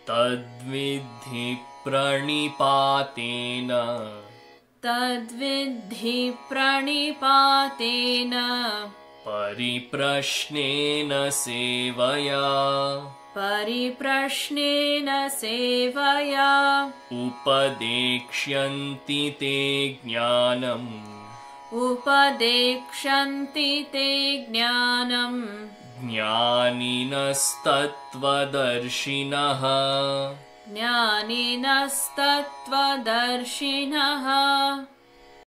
तद्विद्धि प्रणिपातेन परिप्रश्नेन सेवया उपदेक्ष्यन्ति ते ज्ञानम् ज्ञानिनस्तत्त्वदर्शिनः